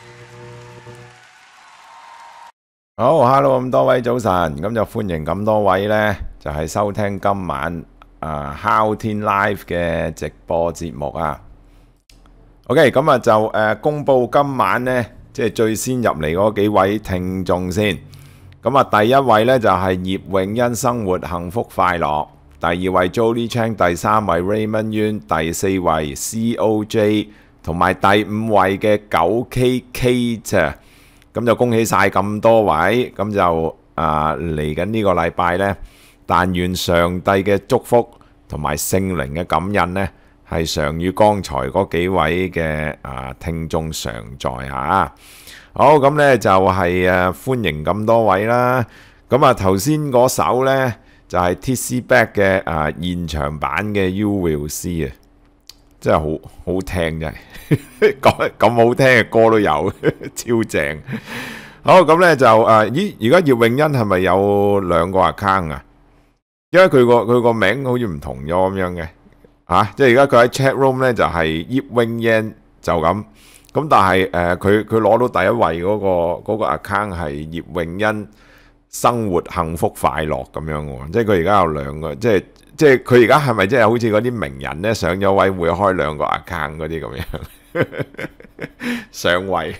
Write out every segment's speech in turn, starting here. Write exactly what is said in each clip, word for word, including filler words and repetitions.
好，hello 咁多位早晨，咁就歡迎咁多位呢，就係收聽今晚啊哮天 Live 嘅直播節目啊。OK，咁啊就誒公佈今晚呢，即係最先入嚟嗰幾位聽眾先。咁啊，第一位呢就係葉永欣，生活幸福快樂；第二位 Jolie Chang，第三位 Raymond Yuen，第四位 C O J， 同埋第五位嘅九 K Kate。咁就恭喜晒咁多位，咁就啊嚟緊呢個禮拜呢，但願上帝嘅祝福同埋聖靈嘅感恩呢，係常與剛才嗰幾位嘅啊聽眾常在嚇。好，咁呢就係誒歡迎咁多位啦。咁啊頭先嗰首呢，就係 T C Back 嘅啊現場版嘅 You Will See 啊，真係好好聽，真係咁咁好聽嘅歌都有，超正。好，咁咧就誒，咦？而家葉永欣係咪有兩個 account 啊？因為佢個佢個名好似唔同咗咁樣嘅，嚇！即係而家佢喺 chat room 咧就係葉永欣就咁，咁但係誒佢佢攞到第一位嗰個嗰個 account 係葉永欣生活幸福快樂咁樣喎，即係佢而家有兩個，即係。即係佢而家係咪即係好似嗰啲名人咧上咗位會開兩個 account 嗰啲咁樣上位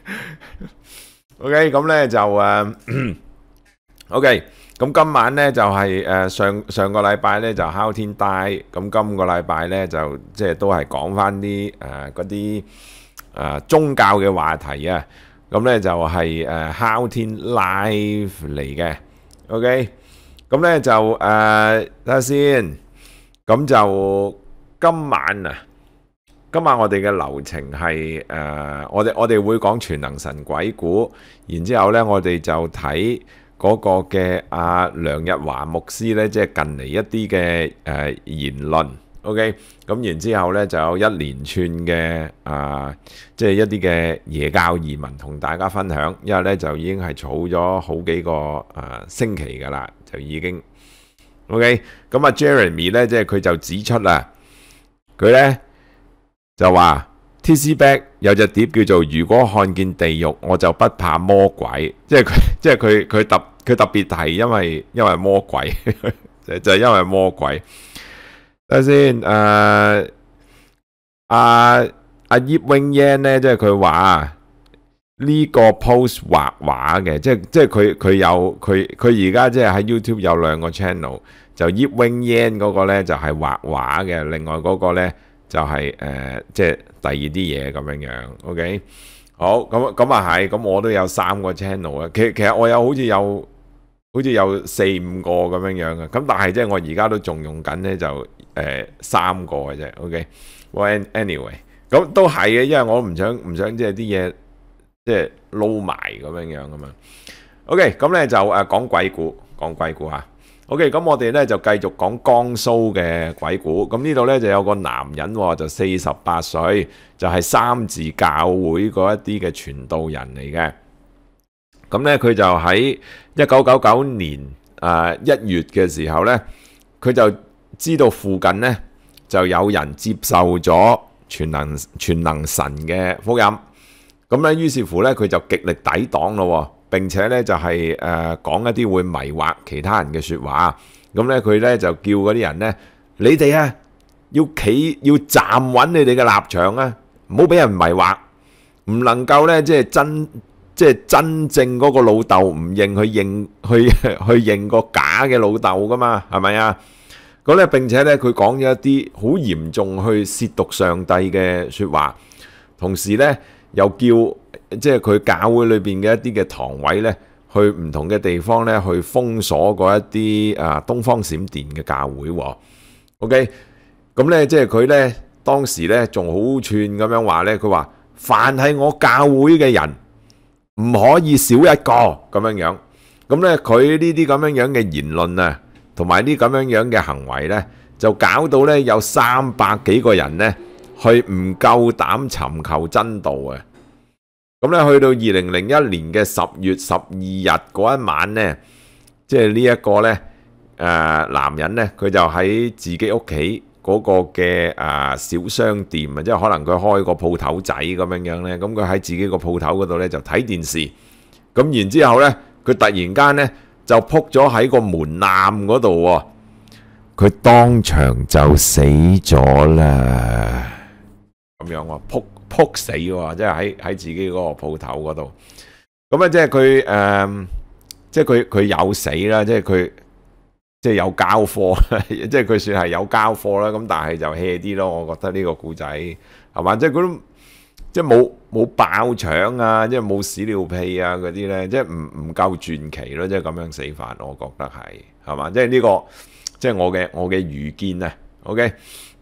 ？OK， 咁咧就誒 OK， 咁今晚咧就係誒上上個禮拜咧就哮天帶，咁今個禮拜咧就即係都係講翻啲誒嗰啲誒宗教嘅話題啊，咁咧就係誒哮天 live 嚟嘅 ，OK。咁咧就誒睇下先，咁就今晚啊，今晚我哋嘅流程係誒，我哋我哋會講全能神鬼故，然之後咧我哋就睇嗰個嘅阿梁日華牧師咧，即係近嚟一啲嘅誒言論 ，OK，咁然之後咧就有一連串嘅啊，即係一啲嘅耶教移民同大家分享，因為咧就已經係儲咗好幾個誒星期㗎啦。就已經 OK， 咁啊 Jeremy 咧，即係佢就指出啦，佢咧就話 T C Back 有隻碟叫做《如果看見地獄，我就不怕魔鬼》，即係佢即係佢佢特佢特別提，因為因為魔鬼就就係因為魔鬼。睇下先，誒阿阿葉永欣咧，即係佢話。呢個 post 畫畫嘅，即係即係佢佢有佢佢而家即係喺 YouTube 有兩個 channel，就葉永欣嗰個咧就係畫畫嘅，另外嗰個咧就係誒即係第二啲嘢咁樣樣。OK， 好，咁咁啊係，咁我都有三個 channel 啊。其實其實我有好似有好似有四五個咁樣樣嘅，咁但係即係我而家都仲用緊咧就誒、呃、三個嘅啫。OK，well anyway， 咁都係嘅，因為我唔想唔想即係啲嘢。即係撈埋咁樣樣噶嘛。OK， 咁咧就誒講鬼故，講鬼故嚇。OK，咁我哋咧就繼續講江蘇嘅鬼故。咁呢度咧就有個男人喎，就四十八歲，就係三字教會嗰一啲嘅傳道人嚟嘅。咁咧佢就喺一九九九年誒一月嘅時候咧，佢就知道附近咧就有人接受咗全能全能神嘅福音。咁咧，於是乎咧，佢就極力抵擋咯，並且咧就係誒講一啲會迷惑其他人嘅説話。咁咧，佢咧就叫嗰啲人咧，你哋啊要企要站穩你哋嘅立場啊，唔好俾人迷惑，唔能夠咧即係真即係真正嗰個老豆唔認去認去去認個假嘅老豆噶嘛，係咪啊？咁咧並且咧佢講咗一啲好嚴重去褻瀆上帝嘅説話，同時咧。又叫即係佢教會裏邊嘅一啲嘅堂委咧，去唔同嘅地方咧，去封鎖嗰一啲啊東方閃電嘅教會喎。OK，咁咧即係佢咧當時咧仲好串咁樣話咧，佢話凡係我教會嘅人唔可以少一個咁樣樣。咁咧佢呢啲咁樣樣嘅言論啊，同埋啲咁樣樣嘅行為咧，就搞到咧有三百幾個人咧。去唔夠膽尋求真道啊！咁咧去到二零零一年嘅十月十二日嗰一晚呢，即係呢一個呢誒男人呢，佢就喺自己屋企嗰個嘅啊小商店啊，即係可能佢開個鋪頭仔咁樣樣咧，咁佢喺自己個鋪頭嗰度咧就睇電視，咁然之後咧佢突然間咧就撲咗喺個門檻嗰度喎，佢當場就死咗啦，咁樣喎，撲撲死喎，即係喺喺自己嗰個鋪頭嗰度，咁咧即係佢誒，即係佢佢有死啦，即係佢。即係有交貨，即係佢算係有交貨啦。咁但係就 hea 啲咯，我覺得呢個故仔係嘛，即係佢都即係冇冇爆腸啊，即係冇屎尿屁啊嗰啲咧，即係唔唔夠傳奇咯，即係咁樣死法，我覺得係係嘛，即係呢個即係我嘅我嘅愚見啊。OK，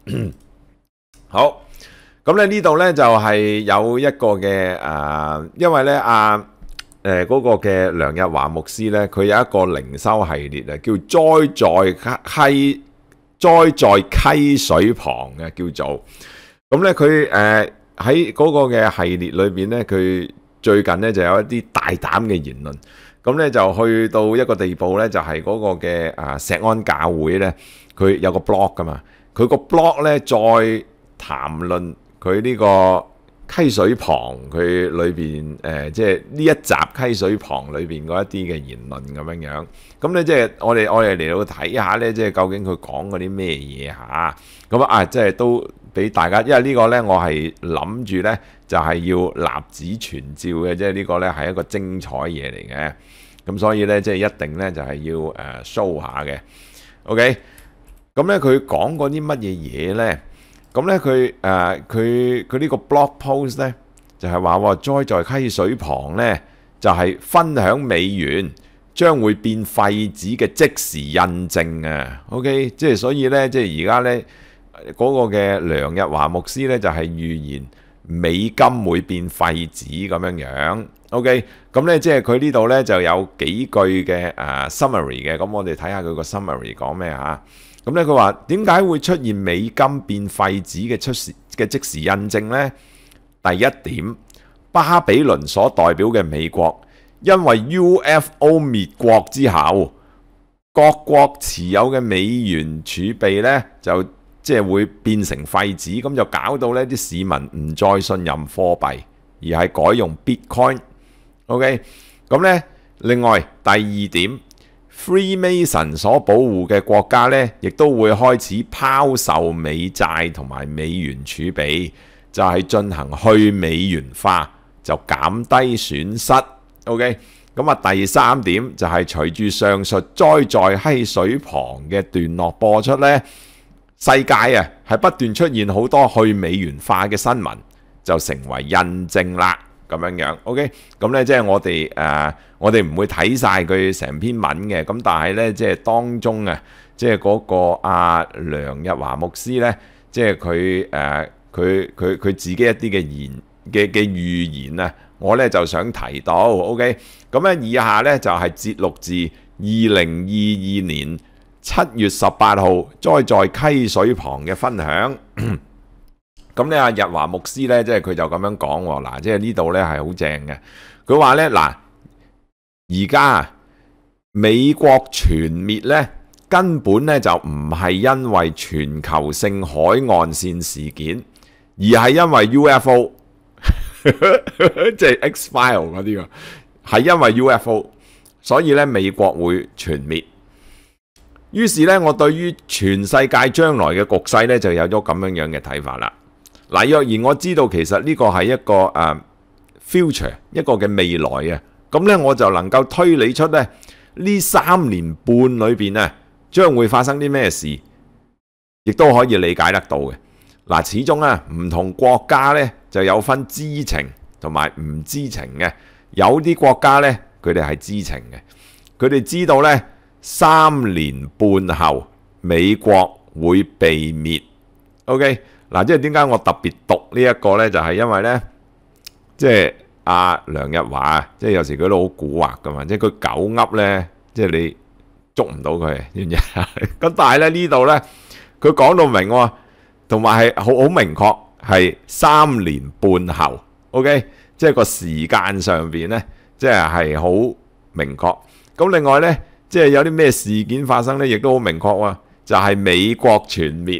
好，咁咧呢度咧就係有一個嘅誒，因為咧啊。誒嗰個嘅梁日華牧師咧，佢有一個靈修系列啊，叫栽在溪栽在溪水旁嘅叫做。咁咧佢誒喺嗰個嘅系列裏邊咧，佢最近咧就有一啲大膽嘅言論。咁咧就去到一個地步咧，就係嗰個嘅啊石安教會咧，佢有個 blog 噶嘛，佢個 blog 咧再談論佢呢個。溪水旁佢裏邊誒，即係呢一集溪水旁裏邊嗰一啲嘅言論咁樣樣，咁咧即係我哋我哋嚟到睇下咧，即係究竟佢講嗰啲咩嘢嚇？咁啊，即係都俾大家，因為呢個咧我係諗住咧就係要立子傳召嘅，即係呢個咧係一個精彩嘢嚟嘅，咁所以咧即係一定咧就係要誒 show 下嘅。OK，咁咧佢講過啲乜嘢嘢咧？咁咧佢誒佢佢呢個 blog post 咧就係話喎，栽在溪水旁咧就係分享美元將會變廢紙嘅即時印證啊 ！OK， 即係所以咧，即係而家咧嗰個嘅梁日華牧師咧就係預言美金會變廢紙咁樣樣。OK， 咁咧即係佢呢度咧就有幾句嘅誒 summary 嘅，咁我哋睇下佢個 summary 講咩嚇。咁咧佢話點解會出現美金變廢紙嘅出時嘅即時印證呢？第一點，巴比倫所代表嘅美國，因為 U F O 滅國之後，各國持有嘅美元儲備呢，就即係會變成廢紙，咁就搞到呢啲市民唔再信任貨幣，而係改用 Bitcoin。OK， 咁呢，另外第二點。Freemason 所保護嘅國家呢，亦都會開始拋售美債同埋美元儲備，就係進行去美元化，就減低損失。OK， 咁啊第三點就係隨住上述栽在溪水旁嘅段落播出呢，世界啊係不斷出現好多去美元化嘅新聞，就成為印證啦。咁樣樣 ，OK， 咁咧即係我哋誒、呃，我哋唔會睇晒佢成篇文嘅，咁但係咧即係當中啊，即係嗰個阿梁日華牧師咧，即係佢誒佢佢佢自己一啲嘅言嘅嘅預言啊，我咧就想提到 ，OK， 咁咧以下咧就係節錄自二零二二年七月十八號栽在溪水旁嘅分享。咁咧，阿日華牧師咧，即係佢就咁樣講喎。嗱，即係呢度咧係好正嘅。佢話咧，嗱，而家美國全滅咧，根本咧就唔係因為全球性海岸線事件，而係因為 U F O， 即係 X-File 嗰啲㗎，係因為 U F O， 所以咧美國會全滅。於是咧，我對於全世界將來嘅局勢咧，就有咗咁樣樣嘅睇法啦。嗱，若然我知道其實呢個係一個誒、uh, future 一個嘅未來啊，咁咧我就能夠推理出咧呢三年半裏邊啊將會發生啲咩事，亦都可以理解得到嘅。嗱，始終啊唔同國家咧就有分知情同埋唔知情嘅，有啲國家咧佢哋係知情嘅，佢哋知道咧三年半後美國會被滅。OK。嗱，即係點解我特別讀呢一個呢？就係因為呢，即係阿梁日華，即係有時佢都好蠱惑噶嘛，即係佢狗噏呢，即係你捉唔到佢，知唔知？咁但係咧呢度呢，佢講到明喎，同埋係好好明確，係三年半後 ，OK， 即係個時間上邊呢，即係係好明確。咁另外呢，即係有啲咩事件發生呢，亦都好明確喎，就係美國全滅。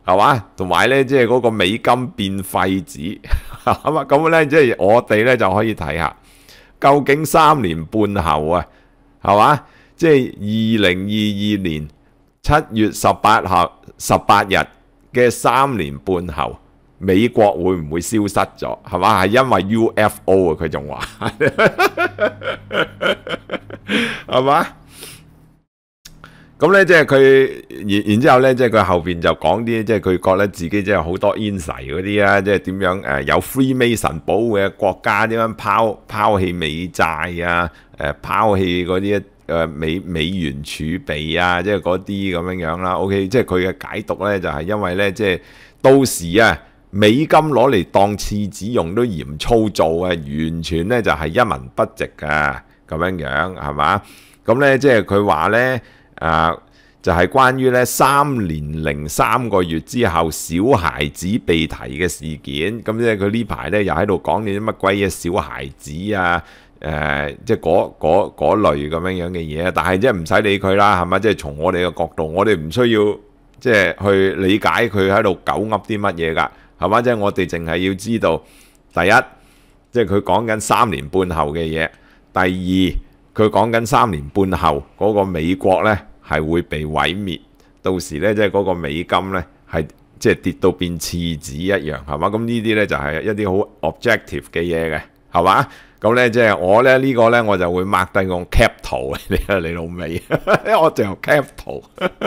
係嘛？同埋咧，即係嗰個美金變廢紙，係嘛？咁咧，即係我哋咧就可以睇下，究竟三年半後啊，係嘛？即係二零二二年七月十八號十八日嘅三年半後，美國會唔會消失咗？係嘛？係因為 U F O 啊，佢仲話係嘛？咁咧，即係佢然然之後咧，即係佢後邊就講啲，即係佢覺得自己即係好多 insight 嗰啲啊，即係點樣誒有 Freemason 保護嘅國家點樣拋拋棄美債啊，誒拋棄嗰啲誒美美元儲備啊，即係嗰啲咁樣樣啦。OK，即係佢嘅解讀咧，就係因為咧，即係到時啊，美金攞嚟當廁紙用都嫌粗糙啊，完全咧就係一文不值啊，咁樣樣係嘛？咁咧即係佢話咧。啊，就係、是、關於咧三年零三個月之後小孩子被提嘅事件，咁即係佢呢排咧又喺度講啲乜鬼嘢小孩子啊，誒、呃，即係嗰嗰嗰類咁樣樣嘅嘢，但係即係唔使理佢啦，係咪？即係從我哋嘅角度，我哋唔需要即係去理解佢喺度狗噏啲乜嘢㗎，係嘛？即係我哋淨係要知道，第一，即係佢講緊三年半後嘅嘢；第二，佢講緊三年半後嗰個美國咧。係會被毀滅，到時咧即係嗰個美金咧係即係跌到變廁紙一樣，係嘛？咁呢啲咧就係一啲好 objective 嘅嘢嘅，係嘛？咁咧即係我咧呢個咧我就會 mark 低個 cap 圖，你你老味，因為我淨係 cap 圖，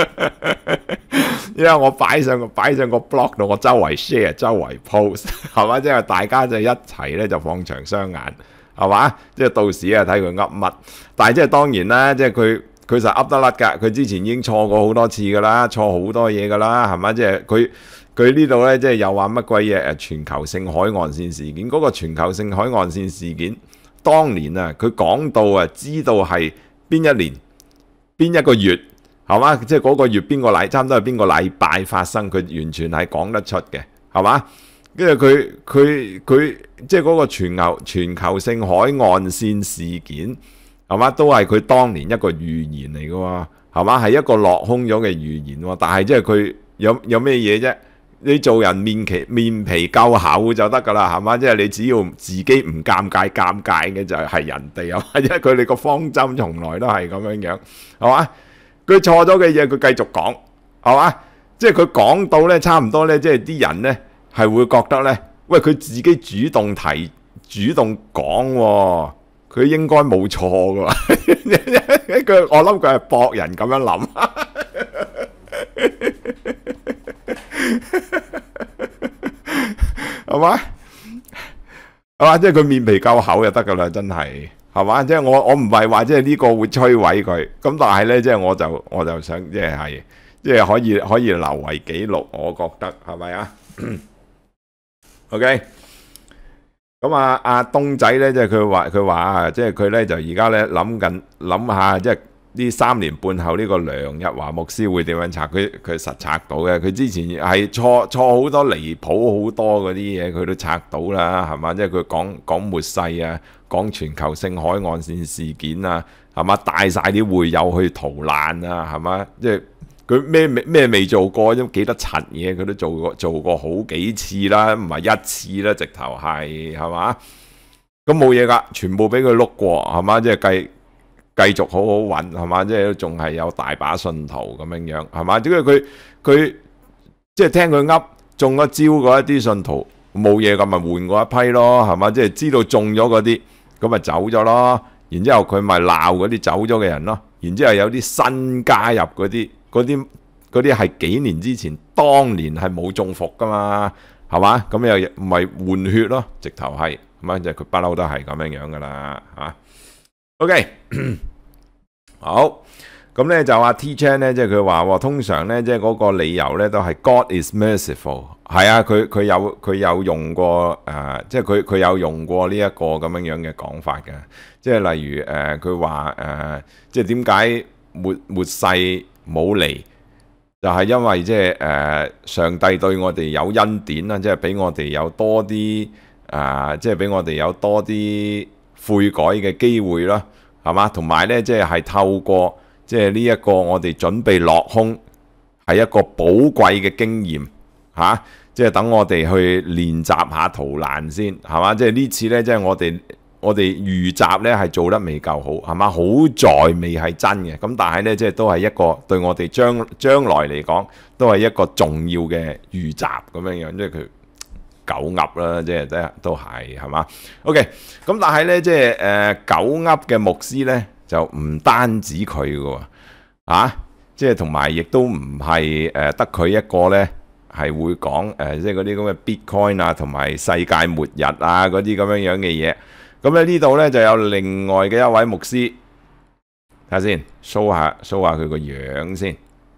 因為我擺上個擺上個 blog 度，我周圍 share 周圍 post， 係嘛？即係大家就一齊咧就放長雙眼，係嘛？即係到時啊睇佢噏乜，但係即係當然啦，即係佢。佢實噏得甩㗎，佢之前已經錯過好多次㗎啦，錯好多嘢㗎啦，係咪？即係佢佢呢度咧，即係又話乜鬼嘢誒全球性海岸線事件，嗰個全球性海岸線事件，當年啊，佢講到啊，知道係邊一年邊一個月，係嘛？即係嗰個月邊個禮，差唔多係邊個禮拜發生，佢完全係講得出嘅，係嘛？跟住佢佢佢即係嗰個全球全球性海岸線事件。係嘛？都係佢當年一個預言嚟嘅喎，係嘛？係一個落空咗嘅預言喎。但係即係佢有有咩嘢啫？你做人面皮面皮夠厚就得㗎啦，係嘛？即係你只要自己唔尷尬，尷尬嘅就係人哋啊，因為佢哋個方針從來都係咁樣樣，係嘛？佢錯咗嘅嘢佢繼續講，係嘛？即係佢講到咧，差唔多咧，即係啲人咧係會覺得咧，喂，佢自己主動提、主動講喎。佢應該冇錯㗎，佢我諗佢係博人咁樣諗，係嘛？係嘛？即係佢面皮夠厚就得㗎啦，真係，係嘛？即係我我唔係話即係呢個會摧毀佢，咁但係咧，即係我就我就想即係係即係可以可以留為記錄，我覺得係咪啊？OK。咁啊，阿東仔咧，即係佢話佢話啊，即係佢咧就而家咧諗緊諗下，即係呢三年半後呢個梁日華牧師會點樣拆？佢佢實拆到嘅。佢之前係錯錯好多離譜好多嗰啲嘢，佢都拆到啦，係嘛？即係佢講講末世啊，講全球性海岸線事件啊，係嘛？帶晒啲會友去逃難啊，係嘛？即係。佢咩咩未做過，都幾多柒嘢，佢都做過做過好幾次啦，唔係一次啦，直頭係係嘛？咁冇嘢噶，全部俾佢碌過係嘛？即係繼繼續好好運係嘛？即係仲係有大把信徒咁樣樣係嘛？點解佢佢即係聽佢噏中咗招嗰一啲信徒冇嘢咁，咪換過一批咯係嘛？即係知道中咗嗰啲咁咪走咗咯，然之後佢咪鬧嗰啲走咗嘅人咯，然之後有啲新加入嗰啲。嗰啲嗰啲係幾年之前，當年係冇中伏噶嘛，係嘛？咁又唔係換血咯，直頭係，咁啊，即係佢不嬲都係咁樣樣噶啦，嚇。OK， 好，咁咧就話 T Chan 咧，即係佢話通常咧，即係嗰個理由咧都係 God is merciful，係啊，佢佢有佢有用過誒、呃，即係佢佢有用過呢一個咁樣樣嘅講法嘅，即係例如誒，佢話誒，即係點解末末世冇嚟，就係因為即係誒上帝對我哋有恩典啦，即係俾我哋有多啲啊，即係俾我哋有多啲悔改嘅機會啦，係嘛？同埋咧，即係係透過即係呢一個我哋準備落空係一個寶貴嘅經驗， 嚇、啊，即係等我哋去練習下逃難先，係嘛？即係呢次呢，即係我哋我哋預習呢係做得未夠好，係嘛？好在未係真嘅，咁但係呢，即係都係一個對我哋將將來嚟講，都係一個重要嘅預習咁樣樣，即係佢。狗噏啦，即係都都係係嘛 ？OK，咁但係咧，即係誒、呃、狗噏嘅牧師咧，就唔單止佢嘅喎，啊，即係同埋亦都唔係誒得佢一個咧，係會講誒、呃，即係嗰啲咁嘅 Bitcoin 啊，同埋世界末日啊嗰啲咁樣樣嘅嘢。咁咧呢度咧就有另外嘅一位牧師，睇下先 ，show 下 show 下佢個樣先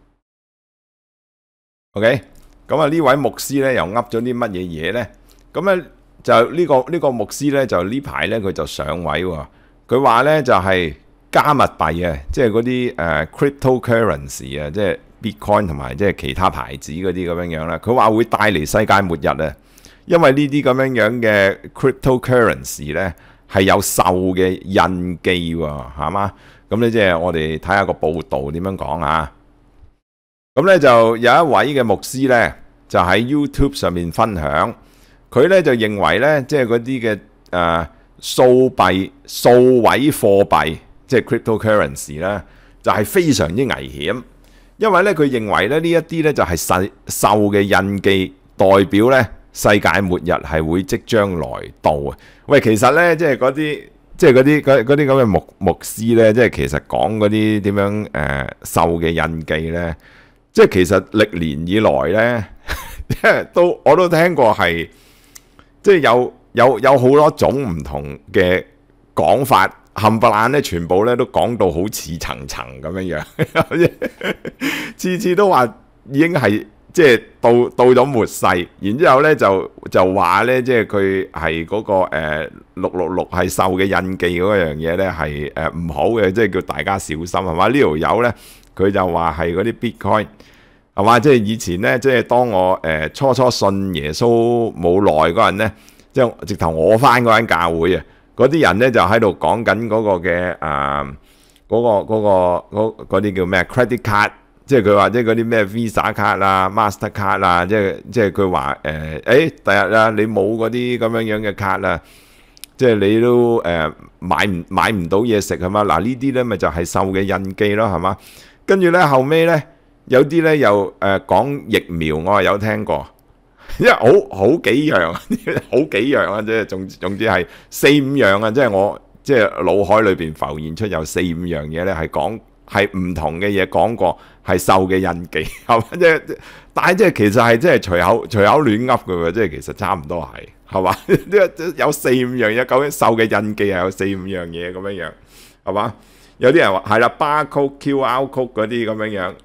，OK。咁啊呢位牧師咧又噏咗啲乜嘢嘢咧？咁咧就呢、呢個呢、呢個牧師咧就呢排咧佢就上位喎。佢話咧就係、是、加密幣啊，即係嗰啲誒 cryptocurrency 啊，即係 Bitcoin 同埋即係其他牌子嗰啲咁樣樣啦。佢話會帶嚟世界末日啊，因為呢啲咁樣樣嘅 cryptocurrency 咧係有獸嘅印記喎，係嘛？咁咧即係我哋睇下個報導點樣講啊。咁咧就有一位嘅牧師咧，就喺 YouTube 上面分享，佢咧就認為咧，即係嗰啲嘅誒數幣、數位貨幣，即係 cryptocurrency 咧，就係非常之危險，因為咧佢認為咧呢一啲咧就係獸獸嘅印記，代表咧世界末日係會即將來到啊！喂，其實咧即係嗰啲即係嗰啲嗰啲咁嘅牧牧師咧，即係其實講嗰啲點樣誒獸嘅印記咧。即係其實歷年以來咧，都我都聽過係，即係有有有好多種唔同嘅講法，冚唪唥咧全部咧都講到好似層層咁樣樣，次次都話已經係即係到到咗末世，然之後咧就就話咧即係佢係嗰個誒六六六係獸嘅印記嗰樣嘢咧係誒唔好嘅，即係叫大家小心係嘛？呢條友咧。佢就話係嗰啲 Bitcoin 係嘛，即係以前咧，即係當我誒、呃、初初信耶穌冇耐嗰陣咧，即係直頭我翻嗰間教會啊，嗰啲人咧就喺度講緊嗰個嘅啊嗰個嗰、嗰個嗰啲叫咩 credit card， 即係佢話即係嗰啲咩 Visa 卡啊、Master 卡啊，即係即係佢話誒誒第日啊你冇嗰啲咁樣樣嘅卡啊，即係你都誒、呃、買唔買唔到嘢食係嘛？嗱呢啲咧咪就係獸嘅印記咯係嘛？跟住咧後尾咧有啲咧又誒、呃、講疫苗，我係有聽過，因為好好幾樣，好幾樣啊，即係總總之係四五樣啊，即係我即係腦海裏邊浮現出有四五樣嘢咧係講係唔同嘅嘢講過係獸嘅印記，係嘛？即係但係即係其實係即係隨口隨口亂噏嘅喎，即係其實差唔多係係嘛？有四五樣嘢，究竟獸嘅印記係有四五樣嘢咁樣樣係嘛？有啲人話係啦 ，barcode、Q R code 嗰啲咁樣樣。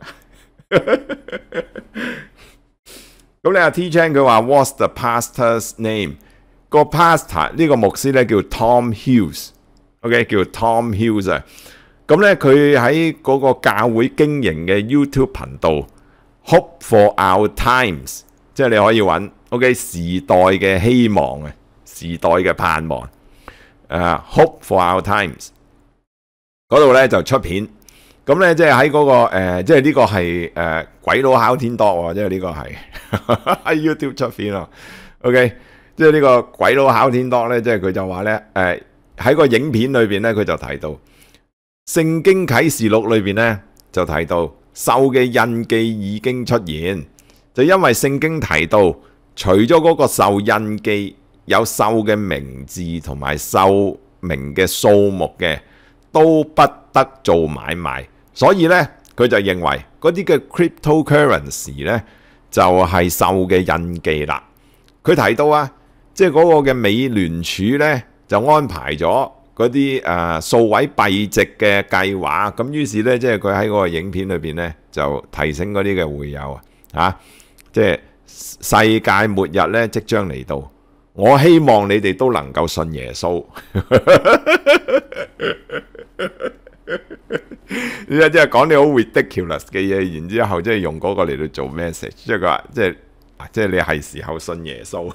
咁你阿 T Chan 佢話 What's the pastor's name？ 個 pastor 呢個牧師咧叫 Tom Hughes，OK、okay? 叫 Tom Hughes 啊。咁咧佢喺嗰個教會經營嘅 YouTube 頻道 Hope for Our Times， 即係你可以揾 OK 時代嘅希望啊，時代嘅盼望。誒、uh, Hope for Our Times。嗰度咧就出片，咁咧即係喺嗰個誒、呃，即係呢個係誒、呃、鬼佬考天多喎，即係呢個係喺 YouTube 出片咯。OK，即係呢個鬼佬考天多咧，即係佢就話咧誒喺個影片裏邊咧，佢就提到聖經啟示錄裏邊咧就提到獸嘅印記已經出現，就因為聖經提到除咗嗰個獸印記有獸嘅名字同埋獸名嘅數目嘅。都不得做買賣，所以咧佢就認為嗰啲嘅 cryptocurrency 咧就係獸嘅印記啦。佢提到啊，即係嗰個嘅美聯儲咧就安排咗嗰啲誒數位幣值嘅計劃，咁於是咧即係佢喺嗰個影片裏邊咧就提醒嗰啲嘅會友啊，嚇，即係世界末日咧即將嚟到，我希望你哋都能夠信耶穌。依家即係講啲好 ridiculous 嘅嘢，然之後即係用嗰個嚟到做 message， 即係佢話即係即係你係時候信耶穌。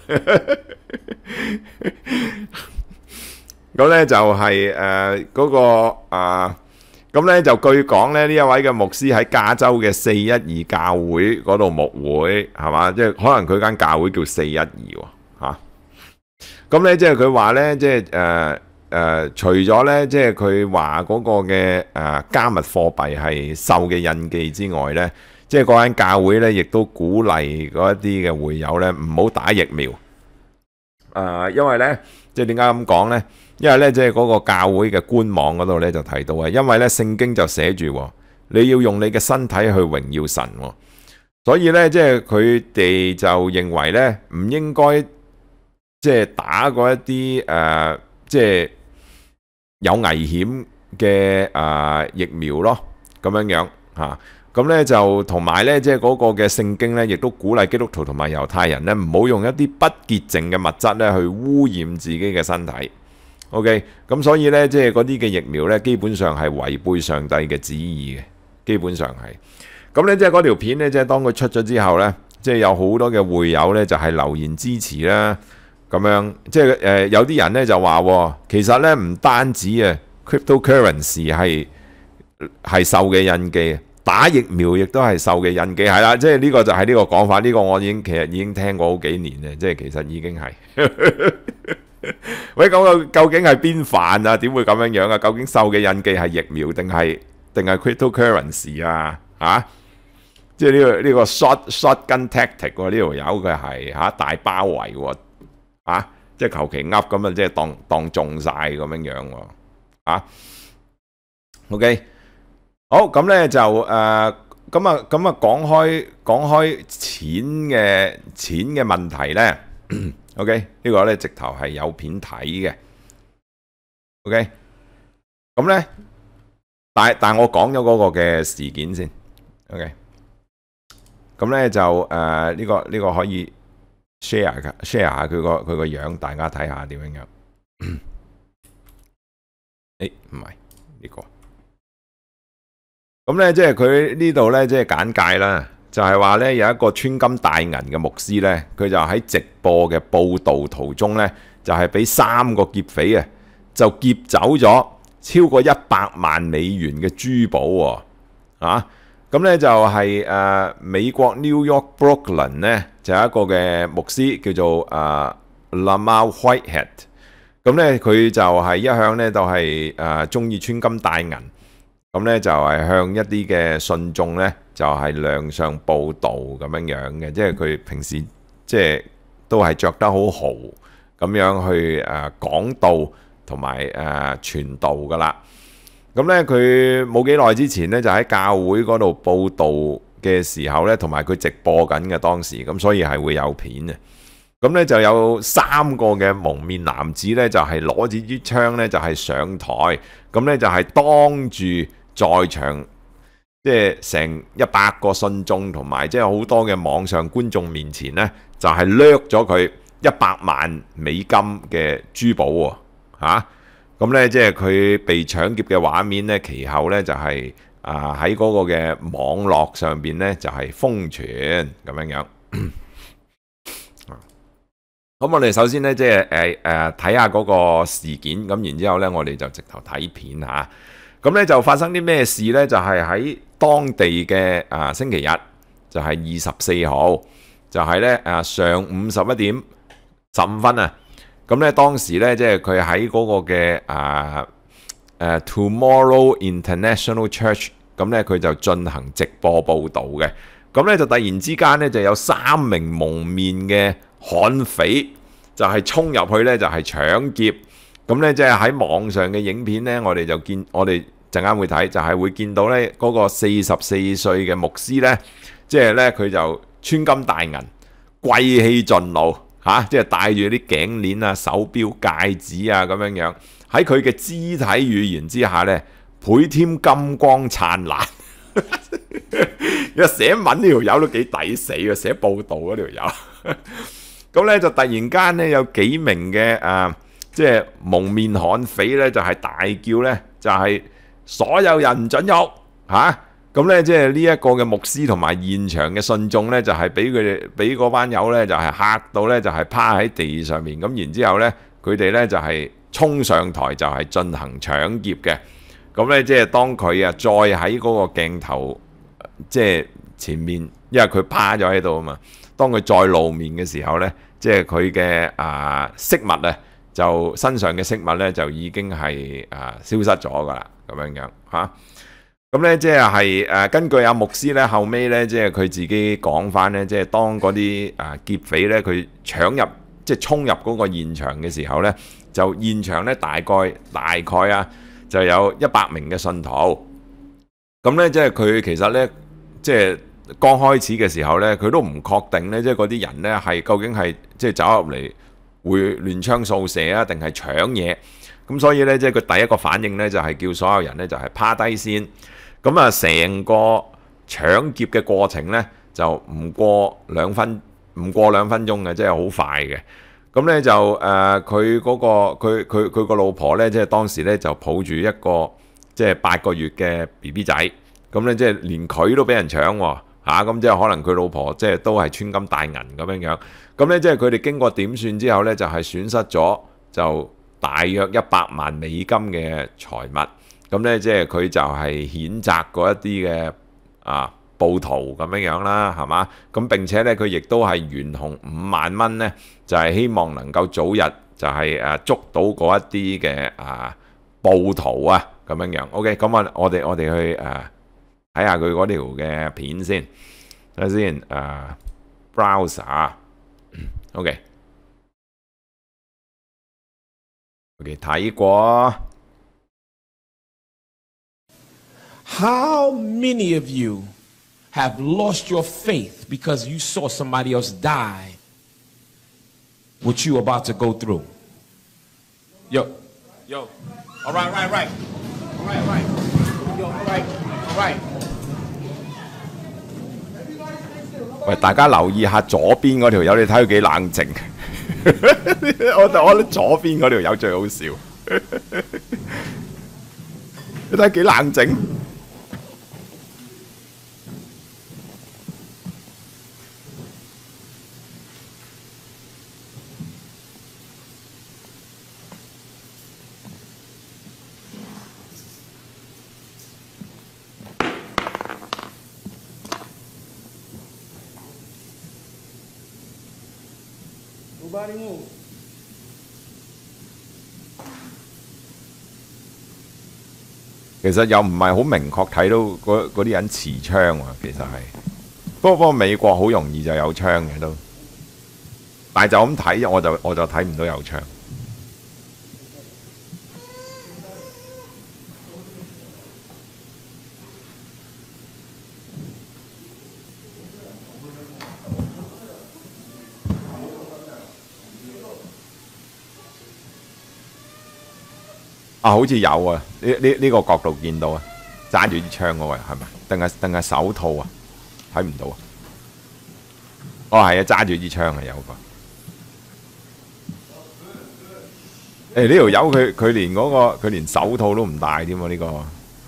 咁咧就係誒嗰個啊咁咧就據講咧，呢一位嘅牧師喺加州嘅四一二教會嗰度牧會，係嘛？即係可能佢間教會叫四一二喎，嚇。咁咧即係佢話咧，即係誒誒，除咗咧，即係佢話嗰個嘅誒、呃、加密貨幣係獸嘅印記之外咧，即係嗰間教會咧，亦都鼓勵嗰一啲嘅會友咧唔好打疫苗。誒、呃，因為咧，即係點解咁講咧？因為咧，即係嗰個教會嘅官網嗰度咧就提到啊，因為咧聖經就寫住你要用你嘅身體去榮耀神，所以咧即係佢哋就認為咧唔應該即係打嗰一啲誒即係有危險嘅誒疫苗咯，咁樣樣嚇。咁咧就同埋咧即係嗰個嘅聖經咧，亦都鼓勵基督徒同埋猶太人咧唔好用一啲不潔淨嘅物質咧去污染自己嘅身體。OK， 咁所以咧，即係嗰啲嘅疫苗咧，基本上係違背上帝嘅旨意嘅，基本上係。咁咧，即係嗰條片咧，即係當佢出咗之後咧，即係有好多嘅會友咧，就係留言支持啦，咁樣。即係誒，有啲人咧就話，其實咧唔單止啊 ，cryptocurrency 係係獸嘅印記，打疫苗亦都係獸嘅印記，係啦。即係呢個就係呢個講法，呢個我已經其實已經聽過好幾年咧，即係其實已經係。喂，咁個究竟係邊範啊？點會咁樣樣啊？究竟獸嘅印記係疫苗定係定係 cryptocurrency 啊？嚇！即係呢個呢個 shot shotgun tactic 喎，呢條友佢係嚇大包圍喎，嚇！即係求其噏咁啊，即係當當中晒咁樣樣喎，嚇！OK，好咁咧就誒咁啊咁啊講開講開錢嘅錢嘅問題咧。OK， 呢個咧直頭係有片睇嘅。OK， 咁咧，但但我講咗嗰個嘅事件先。OK， 咁咧就誒呢、呃呢個呢、呢個可以 share 嘅 share 下佢個佢個樣，大家睇下點樣樣。誒唔係呢個，咁咧即係佢呢度咧即係簡介啦。就係話咧，有一個穿金戴銀嘅牧師咧，佢就喺直播嘅報導途中咧，就係俾三個劫匪啊，就劫走咗超過一百萬美元嘅珠寶喎，啊！咁咧就係誒美國 New York Brooklyn 咧，就有一個嘅牧師叫做誒 Lamar Whitehead，咁咧佢就係一向咧就係誒中意穿金戴銀。咁咧就係向一啲嘅信眾咧，就係亮相報道咁樣樣嘅，即係佢平時即係都係着得好豪咁樣去誒講道同埋誒傳道噶啦。咁咧佢冇幾耐之前咧，就喺教會嗰度報道嘅時候咧，同埋佢直播緊嘅當時，咁所以係會有片嘅。咁咧就有三個嘅蒙面男子咧，就係攞住支槍咧，就係上台，咁咧就係當住在場即係成一百個信眾同埋即係好多嘅網上觀眾面前呢，就係掠咗佢一百萬美金嘅珠寶喎，嚇！咁呢即係佢被搶劫嘅畫面呢，其後呢就係啊喺嗰個嘅網絡上邊呢，就係瘋傳咁樣樣。咁我哋首先呢，即係誒誒睇下嗰個事件，咁然之後呢，我哋就直頭睇片嚇。咁咧就發生啲咩事呢？就係、是、喺當地嘅啊星期日，就係二十四號，就係咧啊上午十一點十五分啊。咁咧當時咧即係佢喺嗰個嘅啊誒 Tomorrow International Church，咁咧佢就進行直播報導嘅。咁咧就突然之間咧就有三名蒙面嘅悍匪就係衝入去咧就係搶劫。咁咧即係喺網上嘅影片咧，我哋就見我哋陣間會睇，就係會見到咧嗰個四十四歲嘅牧師咧，即係咧佢就穿金戴銀、貴氣盡露嚇，即係戴住啲頸鏈啊、手錶、戒指啊咁樣樣，喺佢嘅肢體語言之下咧，倍添金光燦爛。一寫文呢條友都幾抵死啊！寫報道嗰條友，咁咧就突然間咧有幾名嘅啊〜即係蒙面悍匪咧，就係大叫咧，就係所有人唔準喐嚇。咁咧，即係呢一個嘅牧師同埋現場嘅信眾咧，就係俾佢哋俾嗰班友咧，就係嚇到咧，就係趴喺地上面。咁然之後咧，佢哋咧就係衝上台，就係進行搶劫嘅。 咁咧即係當佢啊再喺嗰個鏡頭即係前面，因為佢趴咗喺度啊嘛。當佢再露面嘅時候咧，即係佢嘅啊飾物啊，就身上嘅飾物咧就已經係啊消失咗噶啦，咁樣樣嚇。咁咧即係誒根據阿牧師咧後尾咧，即係佢自己講翻咧，即係當嗰啲啊劫匪咧佢搶入即係衝入嗰個現場嘅時候咧，就現場咧大概大概啊就有一百名嘅信徒。咁咧即係佢其實咧即係剛開始嘅時候咧，佢都唔確定咧，即係嗰啲人咧係究竟係即係走入嚟會亂槍掃射啊，定係搶嘢？咁所以咧即係佢第一個反應咧就係叫所有人咧就係趴低先。咁啊，成個搶劫嘅過程咧就唔過兩分唔過兩分鐘嘅，即係好快嘅。咁咧就誒佢嗰個佢佢佢個老婆咧，即係當時咧就抱住一個即係八個月嘅 B B 仔，咁咧即係連佢都俾人搶喎嚇，咁即係可能佢老婆即係都係穿金戴銀咁樣樣。咁咧即係佢哋經過點算之後咧，就係損失咗就大約一百萬美金嘅財物。咁咧，即係佢就係譴責嗰一啲嘅啊暴徒咁樣樣啦，係嘛？咁並且咧，佢亦都係懸紅五萬蚊咧，就係、是、希望能夠早日就係誒捉到嗰一啲嘅啊暴徒啊咁樣樣。OK，咁啊，我哋我哋去誒睇下佢嗰條嘅片先，睇下先誒 browser，OK，OK 睇過。 How many of you have lost your faith because you saw somebody else die what you about to go through? Yo, yo, all right, right, right, all right, right, yo, all right, all right. 喂，大家留意下左邊嗰條友，你睇佢幾冷靜。我我覺得左邊嗰條友最好笑。你睇幾冷靜。 Nobody move. 其實又唔係好明確睇到嗰嗰啲人持槍喎，其實係。不過不過美國好容易就有槍嘅都，但係就咁睇我就我就睇唔到有槍。啊，好似有啊！呢呢呢個角度見到啊，揸住支槍嗰位係咪？定係定係手套啊？睇唔到啊！哦，係啊，揸住支槍啊，有個。誒呢條友佢佢連嗰個佢連手套都唔戴添喎，呢個。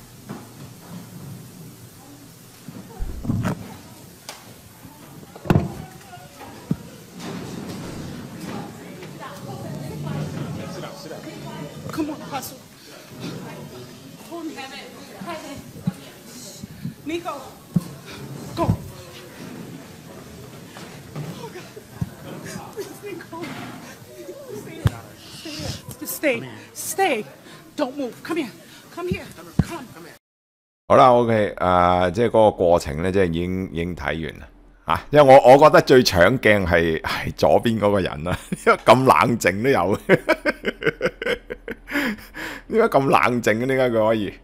Come on, hustle. Nico, go. Oh, God. Please, Nico. Stay, stay, stay. Don't move. Come here. Come here. Come. 好啦 ，OK， 誒、呃，即係嗰個過程咧，即係已經已經睇完啦。啊，因為我我覺得最搶鏡係係左邊嗰個人啦，因為咁冷靜都有。點解咁冷靜嘅？點解佢可以？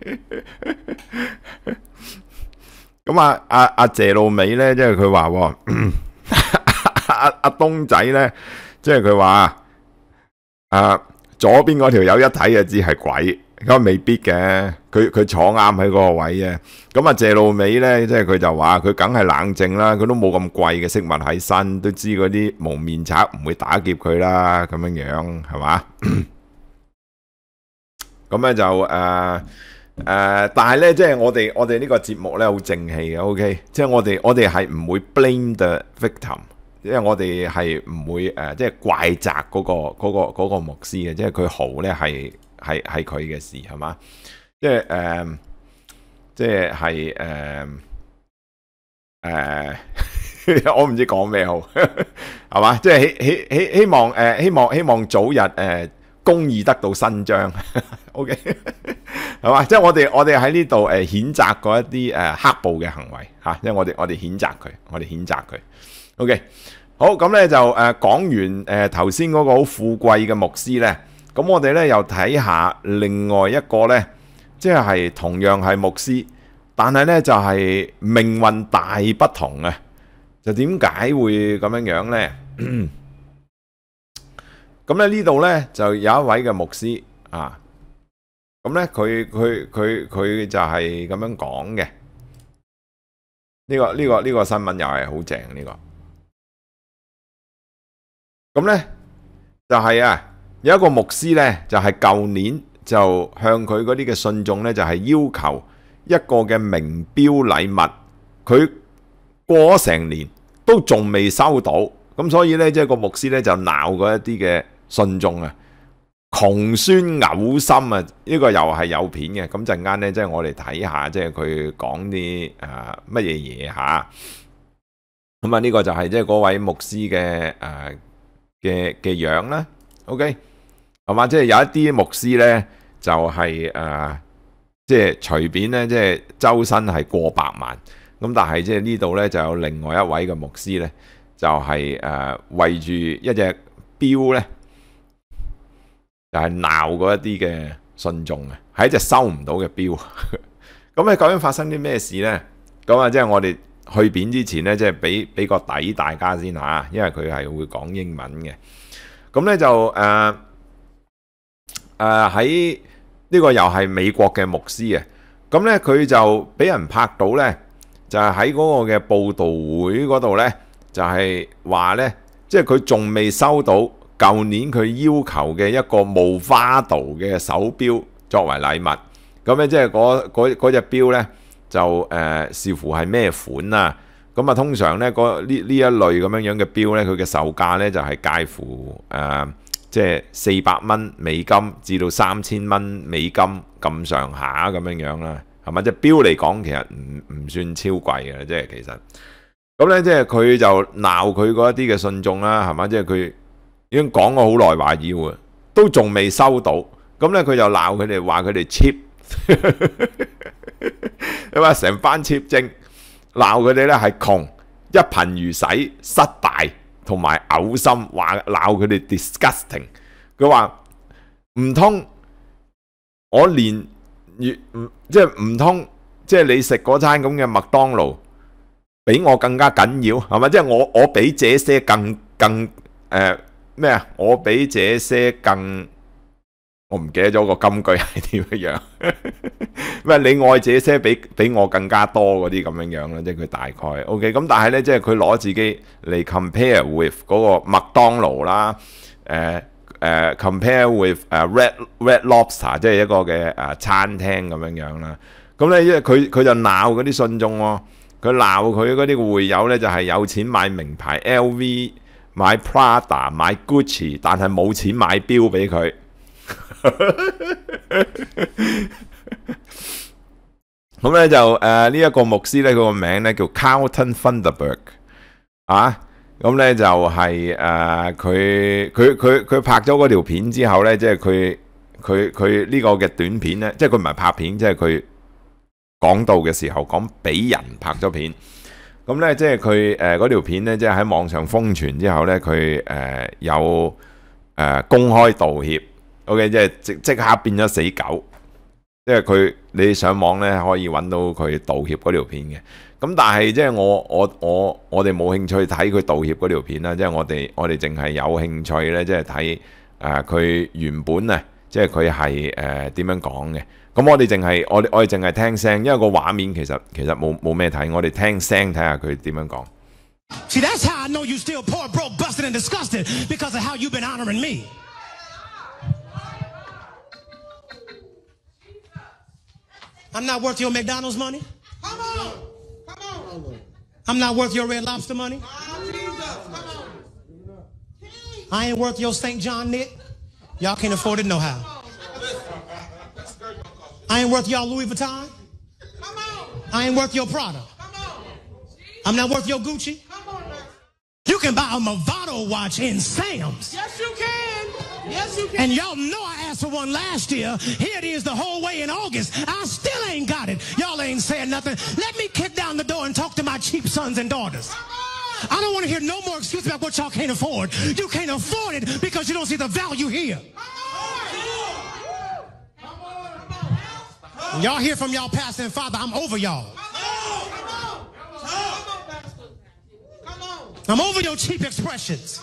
咁啊，阿阿謝路美咧，即係佢話喎，阿阿東仔咧，即係佢話，啊左邊嗰條友一睇就知係鬼，咁未必嘅，佢佢坐啱喺嗰個位啊。咁啊謝路美咧，即係佢就話佢梗係冷靜啦，佢都冇咁貴嘅飾物喺身，都知嗰啲蒙面賊唔會打劫佢啦，咁樣樣係嘛？咁咧就誒誒、呃呃，但係咧，即係我哋我哋呢個節目咧好正氣嘅 ，OK， 即係我哋我哋係唔會 blame the victim， 因為我哋係唔會誒、呃，即係怪責嗰、嗰個嗰、嗰個嗰個牧師嘅，即係佢好咧係係係佢嘅事係嘛？ 即係誒，即係係誒誒，我唔知講咩好，係嘛？即係希希希希望誒、呃，希望希望早日誒、呃、公義得到伸張，OK， 係嘛？即係我哋我哋喺呢度誒譴責嗰一啲誒黑暴嘅行為嚇，因為我哋我哋譴責佢，我哋譴責佢 ，OK。好，咁咧就誒、呃、講完誒頭先嗰個好富貴嘅牧師咧，咁我哋咧又睇下另外一個咧，即係同樣係牧師，但係咧就係、是、命運大不同啊！就點解會咁樣樣咧？咁咧呢度咧就有一位嘅牧師啊，咁咧佢佢佢佢就係咁樣講嘅。呢、這個呢、這個呢、這個新聞又係好正呢個。咁咧就係、是、啊，有一個牧師咧，就係、是、舊年就向佢嗰啲嘅信眾咧，就係、是、要求一個嘅名錶禮物，佢過咗成年都仲未收到，咁所以咧即係個牧師咧就鬧嗰一啲嘅信眾啊，窮酸嘔心啊！呢、這個又係有片嘅，咁陣間咧即係我哋睇下，即係佢講啲誒乜嘢嘢吓，咁啊呢個就係即係嗰位牧師嘅誒。呃嘅嘅樣啦 ，OK， 係嘛？即係有一啲牧師咧，就係、是、誒、呃，即係隨便咧，即係周身係過百萬，咁但係即係呢度咧就有另外一位嘅牧師咧，就係、是、誒、呃、為住一隻錶咧，就係鬧嗰一啲嘅信眾啊，係一隻收唔到嘅錶。咁咧究竟發生啲咩事咧？咁啊，即係我哋去片之前咧，即係俾俾個底大家先嚇，因為佢係會講英文嘅。咁咧就誒誒喺呢個又係美國嘅牧師啊。咁咧佢就俾人拍到咧，就係喺嗰個嘅報道會嗰度咧，就係話咧，即係佢仲未收到舊年佢要求嘅一個無花道嘅手錶作為禮物。咁咧即係嗰嗰嗰隻錶咧。就誒、呃、視乎係咩款啊，咁啊通常咧呢呢一類咁樣樣嘅錶咧，佢嘅售價咧就係、是、介乎誒即係四百蚊美金至到三千蚊美金咁上下咁樣樣啦，係咪？即係錶嚟講，其實唔唔算超貴嘅，即係其實咁咧，即係佢就鬧佢嗰一啲嘅信眾啦，係嘛？即係佢已經講咗好耐話要啊，都仲未收到，咁咧佢就鬧佢哋話佢哋 cheap。你話成班貼精鬧佢哋咧係窮、一貧如洗、失敗同埋嘔心，話鬧佢哋 disgusting。佢話唔通我連越唔即係唔通，即係你食嗰餐咁嘅麥當勞比我更加緊要係咪？即係我我比這些更更誒咩啊？我比這些更。我唔記得咗個金句係點樣，咩你愛這些比比我更加多嗰啲咁樣樣啦，即係佢大概 OK 咁，但係咧即係佢攞自己嚟 compare with 嗰個麥當勞啦，誒、呃、誒、呃、compare with 誒、uh, Red Red Lobster 即係一個嘅誒、uh, 餐廳咁樣樣啦。咁咧因為佢佢就鬧嗰啲信眾喎，佢鬧佢嗰啲會友咧就係、是、有錢買名牌 L V、買 Prada、買 Gucci， 但係冇錢買錶俾佢。咁咧就誒呢一個牧師咧，佢個名咧叫 Carlton Thunderberg 啊，咁咧就係誒佢佢佢佢拍咗嗰條片之後咧，即係佢佢佢呢個嘅短片咧，即係佢唔係拍片，即係佢講道嘅時候講俾人拍咗片。咁咧即係佢誒嗰條片咧，即係喺網上瘋傳之後咧，佢誒、呃、有誒、呃、公開道歉。O.K. 即係即即刻變咗死狗，即係佢你上網咧可以揾到佢道歉嗰條片嘅。咁但係即係我我我我哋冇興趣睇佢道歉嗰條片啦，即係我哋我哋淨係有興趣咧，即係睇誒佢原本啊，即係佢係誒點樣講嘅。咁我哋淨係我哋我哋淨係聽聲，因為個畫面其實其實冇冇咩睇，我哋聽聲睇下佢點樣講。See, that's how I know you still poor, broke, busted and disgusted because of how you've been honoring me. I'm not worth your McDonald's money. Come on, come on. I'm not worth your Red Lobster money. I ain't worth your Saint John knit. Y'all can't afford it no how. I ain't worth y'all Louis Vuitton. I ain't worth your Prada. I'm not worth your Gucci. You can buy a Movado watch in Sam's. Yes, you can. Yes, you can. And y'all know I asked for one last year. Here it is the whole way in August. I still ain't got it. Y'all ain't saying nothing. Let me kick down the door and talk to my cheap sons and daughters. I don't want to hear no more excuses about what y'all can't afford. You can't afford it because you don't see the value here. When y'all hear from y'all pastor and father, I'm over y'all. I'm over your cheap expressions.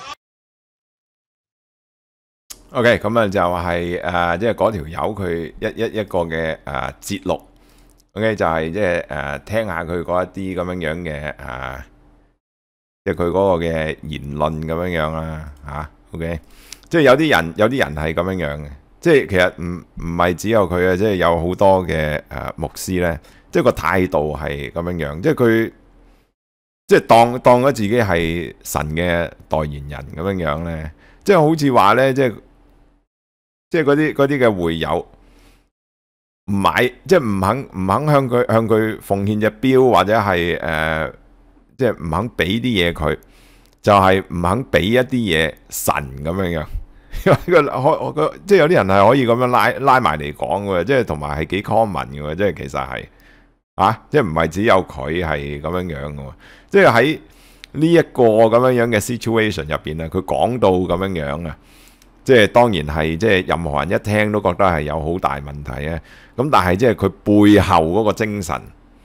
OK，咁啊就係誒，即係嗰條友佢一一一個嘅誒節錄 ，OK 就係即係誒聽下佢嗰一啲咁樣樣嘅誒，即係佢嗰個嘅言論咁樣樣啦嚇 ，OK， 即係有啲人有啲人係咁樣樣嘅，即係其實唔唔係只有佢啊，即係有好多嘅誒牧師咧，即係個態度係咁樣樣，即係佢。即係當當咗自己係神嘅代言人咁樣樣咧，即係好似話咧，即係即係嗰啲嗰啲嘅會友唔買，即係唔肯唔肯向佢向佢奉獻隻錶，或者係誒、呃，即係唔肯俾啲嘢佢，就係、是、唔肯俾一啲嘢神咁樣樣。因為個可即係有啲人係可以咁樣拉拉埋嚟講嘅，即係同埋係幾 common 嘅，即係其實係。啊！即係唔係只有佢係咁樣樣嘅喎，即係喺呢一個咁樣樣嘅 situation 入邊啊，佢講到咁樣樣啊，即係當然係即係任何人一聽都覺得係有好大問題啊。咁但係即係佢背後嗰個精神，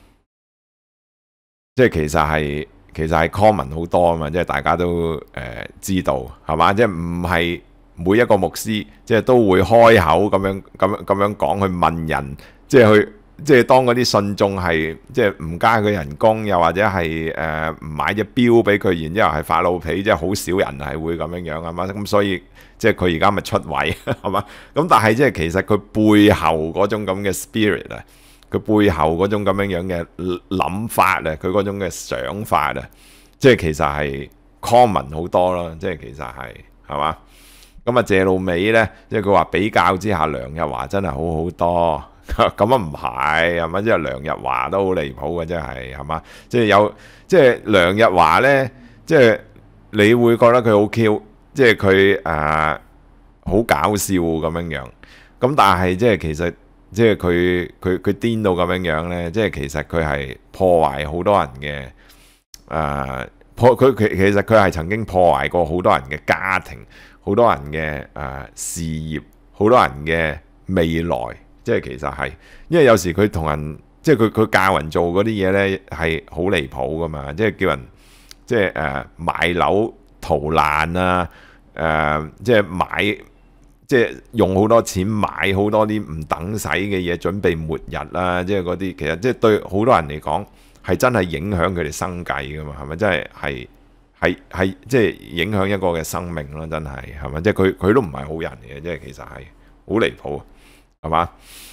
即係其實係其實係 common 好多啊嘛，即係大家都誒、呃、知道係嘛？即係唔係每一個牧師即係都會開口咁樣咁樣咁樣講去問人，即係去。即係當嗰啲信眾係即係唔加佢人工，又或者係誒唔買隻錶俾佢，然之後係發老脾，即係好少人係會咁樣樣啊嘛。咁所以即係佢而家咪出位係嘛？咁但係即係其實佢背後嗰種咁嘅 spirit 啊，佢背後嗰種咁樣樣嘅諗法啊，佢嗰種嘅想法啊，即係其實係 common 好多咯。即係其實係係嘛？咁啊謝路美咧，即係佢話比較之下，梁日華真係好好多。咁啊唔係係咪？即係梁日華都好離譜嘅，真係係嘛？即係有即係梁日華咧，即係你會覺得佢好 Q， 即係佢誒好搞笑咁樣樣。咁但係即係其實即係佢佢佢癲到咁樣樣咧，即係其實佢係破壞好多人嘅誒、呃、破佢其其實佢係曾經破壞過好多人嘅家庭，好多人嘅誒、呃、事業，好多人嘅未來。即係其實係，因為有時佢同人，即係佢佢教人做嗰啲嘢咧，係好離譜噶嘛。即係叫人，即係誒買樓逃難啊，誒、呃、即係買，即係用好多錢買好多啲唔等使嘅嘢，準備末日啦。即係嗰啲其實即係對好多人嚟講係真係影響佢哋生計噶嘛，係咪？真係係係係即係影響一個嘅生命咯，真係係咪？即係佢佢都唔係好人嚟嘅，即係其實係好離譜。係嘛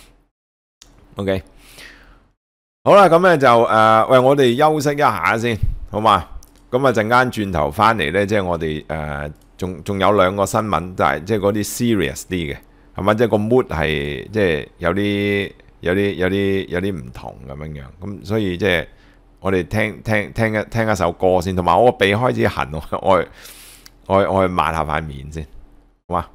？OK， 好啦，咁咧就誒、呃，喂，我哋休息一下先，好嘛？咁啊，陣間轉頭翻嚟咧，即係我哋誒，仲、呃、仲有兩個新聞，就係即係嗰啲 serious 啲嘅，係嘛？即係個 mood 係即係有啲有啲有啲有啲唔同咁樣樣，咁所以即係我哋聽聽聽一聽一首歌先，同埋我個鼻開始痕，我我我我去抹下塊面先，好嘛？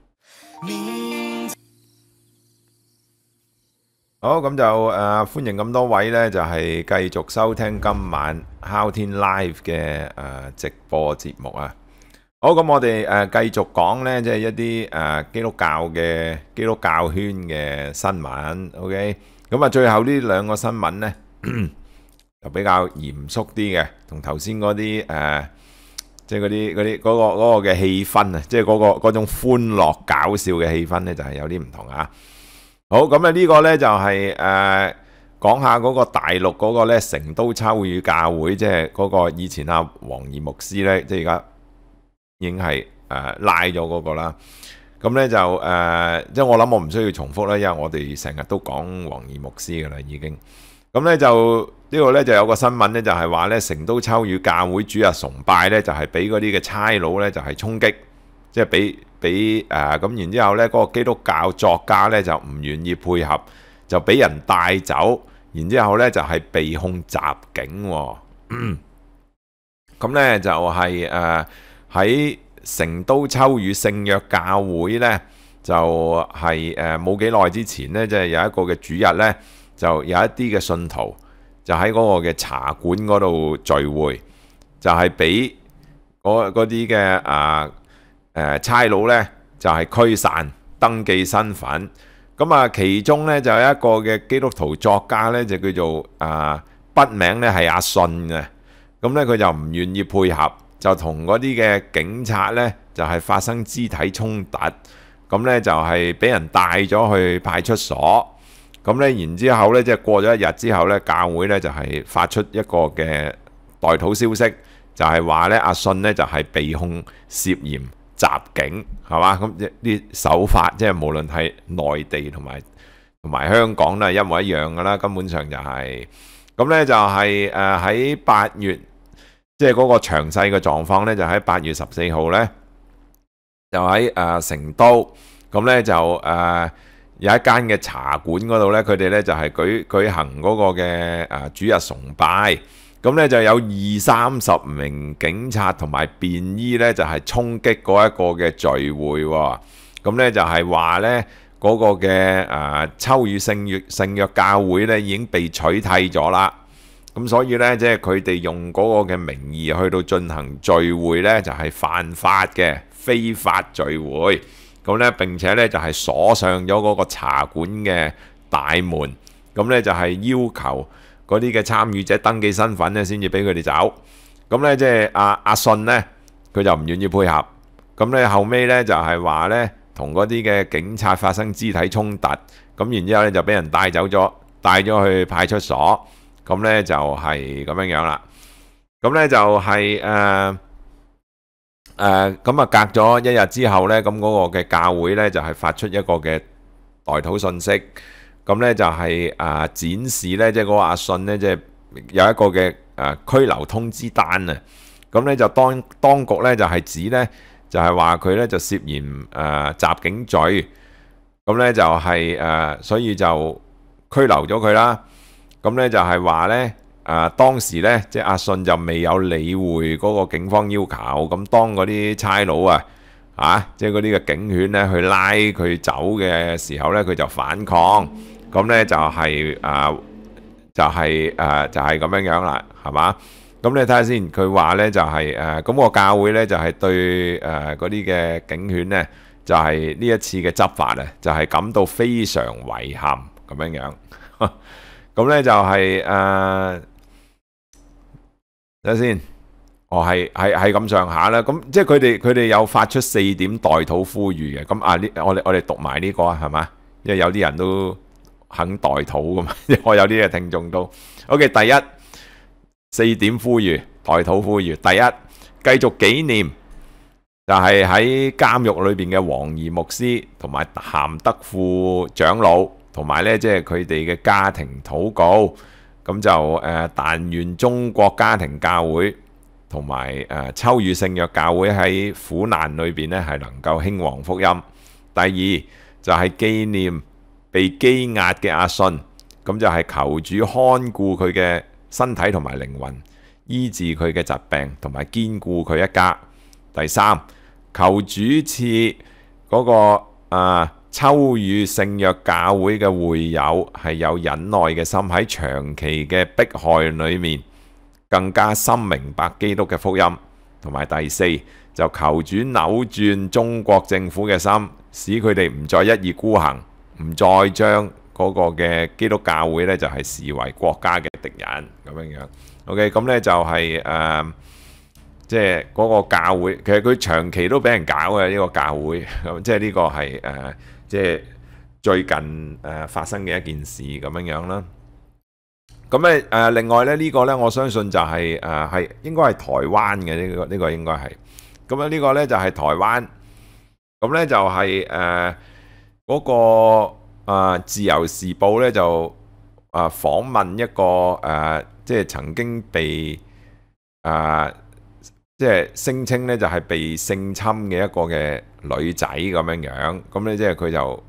好，咁就誒、呃、歡迎咁多位呢，就係、是、繼續收聽今晚哮天 Live 嘅誒、呃、直播節目啊！好，咁我哋誒、呃、繼續講呢，即、就、係、是、一啲誒、呃、基督教嘅基督教圈嘅新聞。OK，咁啊，最後呢兩個新聞呢，就比較嚴肅啲嘅，同頭先嗰啲誒，即係嗰啲嗰啲嗰個嗰個嘅氣氛啊，即係嗰個嗰種歡樂搞笑嘅氣氛呢，就係、是、有啲唔同啊！好，咁啊呢個呢就係誒講下嗰個大陸嗰個呢成都秋雨教會，即係嗰個以前阿黃義牧師呢，即係而家已經係誒拉咗嗰個啦。咁呢就誒，即係我諗我唔需要重複啦，因為我哋成日都講黃義牧師噶啦已經。咁呢就呢個呢就有個新聞呢，就係話呢成都秋雨教會主日崇拜呢，就係俾嗰啲嘅差佬呢，就係衝擊，即係俾。俾誒咁，然之後呢，嗰、那個基督教作家呢就唔願意配合， 就俾人帶走，然之後呢就係、是、被控襲警喎。咁呢就係誒喺成都秋雨聖約教會呢，就係誒冇幾耐之前呢，即、就、係、是、有一個嘅主日呢，就有一啲嘅信徒就喺嗰個嘅茶館嗰度聚會，就係俾嗰啲嘅啊誒差佬呢，就係、是、驅散登記身份。咁啊，其中呢，就有一個嘅基督徒作家呢，就叫做啊筆名呢係阿信嘅。咁呢，佢就唔願意配合，就同嗰啲嘅警察呢，就係、是、發生肢體衝突。咁呢，就係俾人帶咗去派出所。咁呢，然之後呢，即係過咗一日之後呢，教會呢，就係發出一個嘅代禱消息，就係話呢，阿信呢，就係被控涉嫌襲警，係嘛？咁啲手法即係無論係內地同埋同埋香港都係一模一樣噶啦，根本上就係咁呢，就係誒喺八月，即係嗰個詳細嘅狀況呢，就喺八月十四號呢，就喺誒成都，咁呢，就誒有一間嘅茶館嗰度呢，佢哋呢，就係舉舉行嗰個嘅誒主日崇拜。咁咧就有二三十名警察同埋便衣咧，就係衝擊嗰一個嘅聚會喎。咁咧就係話咧嗰個嘅誒秋雨聖約聖約教會咧已經被取締咗啦。咁所以咧即係佢哋用嗰個嘅名義去到進行聚會咧，就係犯法嘅非法聚會。咁咧並且咧就係鎖上咗嗰個茶館嘅大門。咁咧就係要求嗰啲嘅參與者登記身份咧，先至俾佢哋走。咁咧即係阿阿信咧，佢就唔願意配合。咁咧後尾咧就係話咧，同嗰啲嘅警察發生肢體衝突。咁然之後咧就俾人帶走咗，帶咗去派出所。咁咧就係咁樣樣啦。咁咧就係誒誒咁啊，隔咗一日之後咧，咁嗰個嘅教會咧就係發出一個嘅代禱信息。咁咧就係啊展示咧，即係嗰個阿信咧，即係有一個嘅誒拘留通知單啊。咁咧就當當局咧就係指咧，就係話佢咧就涉嫌誒襲警罪。咁咧就係誒，所以就拘留咗佢啦。咁咧就係話咧誒當時咧，即係阿信就未有理會嗰個警方要求。咁當嗰啲差佬啊啊，即係嗰啲嘅警犬咧去拉佢走嘅時候咧，佢就反抗。咁咧就係誒，就係誒，就係咁樣樣啦，係嘛？咁你睇下先，佢話咧就係誒，咁個教會咧就係對誒嗰啲嘅警犬咧，就係呢一次嘅執法啊，就係感到非常遺憾咁樣樣。咁咧就係誒，睇下先，哦係係係咁上下啦。咁即係佢哋佢哋有發出四點代禱呼籲嘅。咁啊呢，我哋我哋讀埋呢個啊，係嘛？因為有啲人都肯代禱噶嘛，我有啲嘅聽眾都 OK。第一，四點呼籲，代禱呼籲。第一，繼續紀念就係喺監獄裏邊嘅黃儀牧師同埋鹹德富長老，同埋咧即係佢哋嘅家庭禱告。咁就誒，但願中國家庭教會同埋誒秋雨聖約教會喺苦難裏邊咧係能夠興旺福音。第二就係紀念被羈押嘅阿信，咁就係求主看顧佢嘅身體同埋靈魂，醫治佢嘅疾病，同埋堅固佢一家。第三，求主賜嗰個啊秋雨聖約教會嘅會友係有忍耐嘅心，喺長期嘅迫害裏面更加深明白基督嘅福音。同埋第四，就求主扭轉中國政府嘅心，使佢哋唔再一意孤行，唔再將嗰個嘅基督教會咧就係視為國家嘅敵人咁樣樣。OK，咁咧就係誒，即係嗰個教會，其實佢長期都俾人搞嘅呢個教會，咁即係呢個係誒，即係最近誒發生嘅一件事咁樣樣啦。咁咧誒，另外咧呢個咧，我相信就係誒係應該係台灣嘅呢個呢個應該係。咁咧呢個咧就係台灣，咁咧就係誒。嗰、那個、呃、自由時報咧就啊、呃、訪問一個誒、呃，即係曾經被啊、呃、即係聲稱咧就係被性侵嘅一個嘅女仔咁樣樣，咁咧即係佢就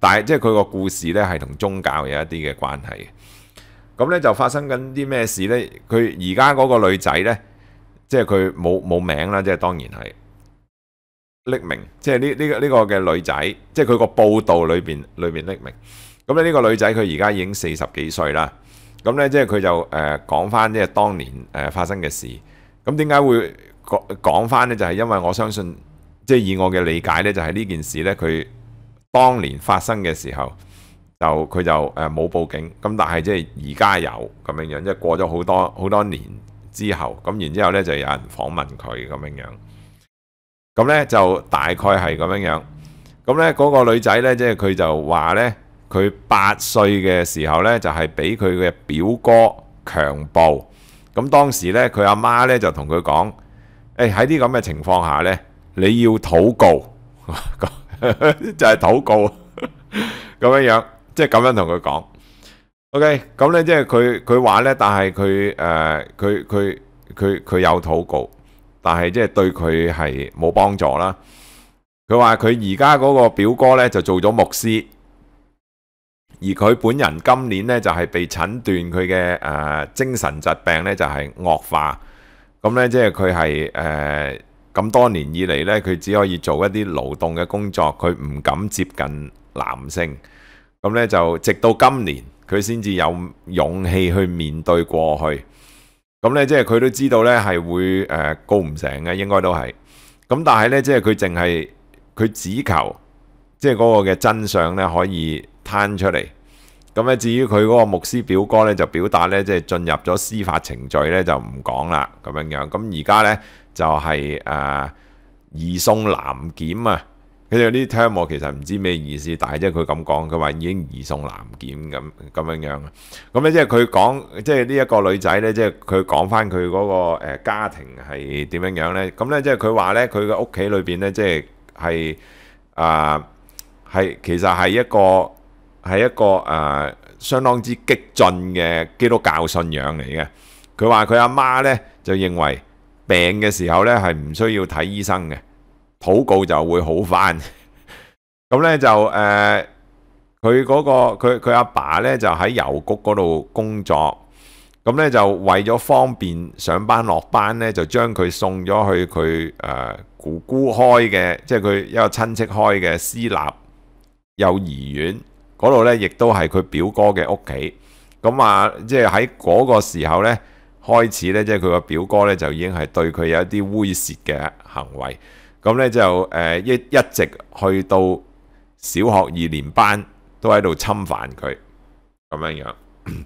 但係即係佢個故事呢係同宗教有一啲嘅關係嘅。咁呢就發生緊啲咩事呢？佢而家嗰個女仔呢，即係佢冇冇名啦，即係當然係匿名，即係呢呢個呢個嘅女仔，即係佢個報道裏邊裏邊匿名。咁咧呢個女仔佢而家已經四十幾歲啦。咁呢，即係佢就誒講翻即係當年誒發生嘅事。咁點解會講講翻呢？就係因為我相信，即係以我嘅理解呢，就係呢件事呢，佢當年發生嘅時候。就佢就誒冇報警，咁但係即係而家有咁樣樣，即係過咗好多好多年之後，咁然之後咧就有人訪問佢咁樣樣，咁咧就大概係咁樣樣，咁咧嗰個女仔咧即係佢就話咧，佢八歲嘅時候咧就係俾佢嘅表哥強暴，咁當時咧佢阿媽咧就同佢講，誒喺啲咁嘅情況下咧，你要禱告，就係禱告咁樣樣。即係咁樣同佢講 ，OK， 咁咧即係佢佢話咧，但係佢誒佢佢佢佢有禱告，但係即係對佢係冇幫助啦。佢話佢而家嗰個表哥咧就做咗牧師，而佢本人今年咧就係被診斷佢嘅誒精神疾病咧就係惡化，咁咧即係佢係誒咁多年以嚟咧，佢只可以做一啲勞動嘅工作，佢唔敢接近男性。咁咧就直到今年佢先至有勇氣去面對過去，咁咧即係佢都知道咧係會誒告唔成嘅，應該都係。咁但係咧即係佢淨係佢只求即係嗰個嘅真相咧可以攤出嚟。咁咧至於佢嗰個牧師表哥咧就表達咧即係進入咗司法程序咧就唔講啦咁樣樣。咁而家咧就係誒移送南檢啊。佢哋呢啲 term 我其實唔知咩意思，但係即係佢咁講，佢話已經移送南檢咁咁樣樣。咁咧即係佢講，即係呢一個女仔咧，即係佢講翻佢嗰個誒家庭係點樣樣咧。咁咧即係佢話咧，佢嘅屋企裏邊咧，即係係啊係其實係一個係一個誒、呃、相當之激進嘅基督教信仰嚟嘅。佢話佢阿媽咧就認為病嘅時候咧係唔需要睇醫生嘅。禱告就會好翻，咁咧就誒，佢嗰個佢佢阿爸咧就喺郵局嗰度工作，咁咧就為咗方便上班落班咧，就將佢送咗去佢誒姑姑開嘅，即係佢一個親戚開嘅私立幼兒園嗰度咧，亦都係佢表哥嘅屋企。咁啊，即係喺嗰個時候咧開始咧，即係佢個表哥咧就已經係對佢有一啲猥褻嘅行為。咁咧就誒一一直去到小學二年班都喺度侵犯佢咁樣樣。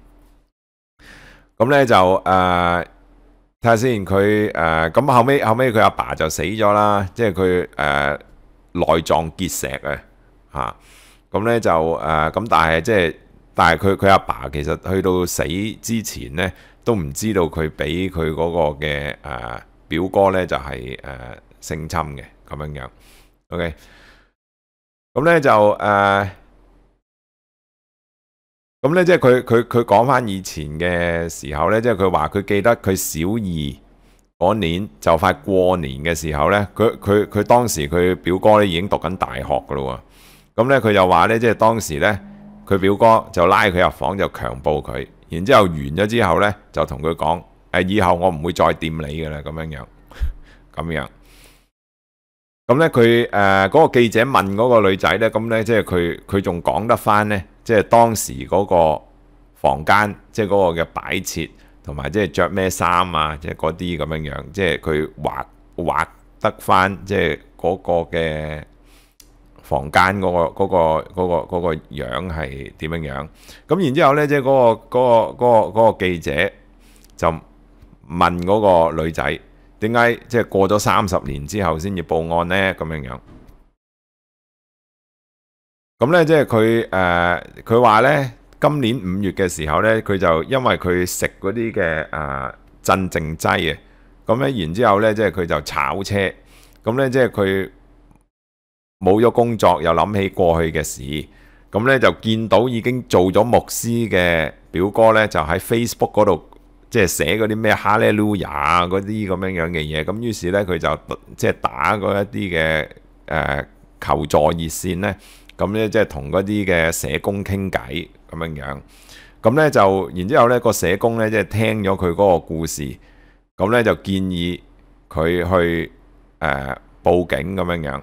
咁咧就誒睇下先，佢誒咁後尾後尾佢阿爸就死咗啦，即係佢誒內臟結石啊嚇。咁咧就誒咁，但係即係但係佢佢阿爸其實去到死之前咧，都唔知道佢俾佢嗰個嘅誒表哥咧就係誒性侵嘅咁樣樣 ，OK， 咁咧就誒，咁咧即係佢佢佢講翻以前嘅時候咧，即係佢話佢記得佢小二嗰年就快過年嘅時候咧，佢佢佢當時佢表哥咧已經讀緊大學噶咯喎，咁咧佢就話咧，即係當時咧佢表哥就拉佢入房就強暴佢，然之後完咗之後咧就同佢講誒，以後我唔會再掂你噶啦，咁樣樣咁樣。咁咧佢誒嗰個記者問嗰個女仔咧，咁咧即係佢佢仲講得翻咧，即係當時嗰個房間，即係嗰個嘅擺設，同埋即係着咩衫啊，即係嗰啲咁樣樣，即係佢畫畫得翻，即係嗰個嘅房間嗰個嗰個嗰個嗰個樣係點樣樣。咁然之後咧，即係嗰個嗰個嗰個嗰個記者就問嗰個女仔。點解即係過咗三十年之後先至報案呢？咁樣樣，咁咧即係佢誒，佢話咧今年五月嘅時候咧，佢就因為佢食嗰啲嘅誒鎮靜劑啊，咁咧然之後咧即係佢就炒車，咁咧即係佢冇咗工作，又諗起過去嘅事，咁咧就見到已經做咗牧師嘅表哥咧，就喺 Facebook 嗰度。即係寫嗰啲咩哈利路亞嗰啲咁樣樣嘅嘢，咁於是咧佢就即係打嗰一啲嘅誒求助熱線咧， 咁咧即係同嗰啲嘅社工傾偈咁樣樣。咁咧就然之後咧個社工咧即係聽咗佢嗰個故事，咁咧就建議佢去誒、呃、報警咁樣樣。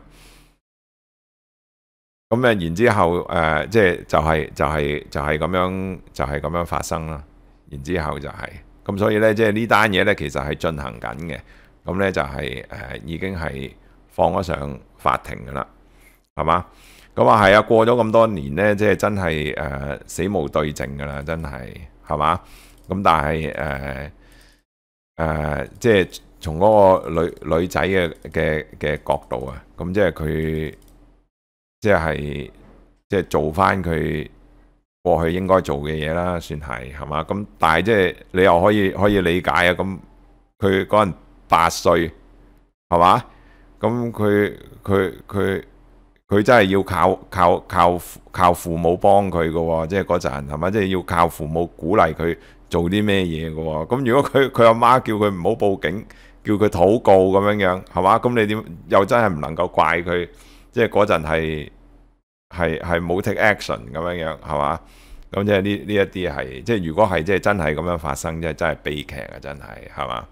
咁誒然之後誒、呃、即係就係、是、就係、是、就係、是、咁樣就係、是、咁樣發生啦。然之後就係、是、咁，所以咧即係呢單嘢咧其實係進行緊嘅。咁咧就係、是、誒、呃、已經係放咗上法庭㗎啦，係嘛？咁啊係啊，過咗咁多年咧，即係真係誒、呃、死無對證㗎啦，真係係嘛？咁但係誒誒即係從嗰個女女仔嘅嘅嘅角度啊，咁即係佢即係即係做翻佢過去應該做嘅嘢啦，算係係嘛？咁但係即係你又可以可以理解啊，咁佢嗰陣八歲係嘛？咁佢佢佢佢真係要靠靠靠靠父母幫佢嘅喎，即係嗰陣係嘛？即係要靠父母鼓勵佢做啲咩嘢嘅喎。咁如果佢佢阿媽叫佢唔好報警，叫佢禱告咁樣樣係嘛？咁你點又真係唔能夠怪佢？即係嗰陣係係係冇 take action 咁樣樣係嘛？咁即係呢呢一啲係即係如果係即係真係咁樣發生，即係真係悲劇啊！真係係嘛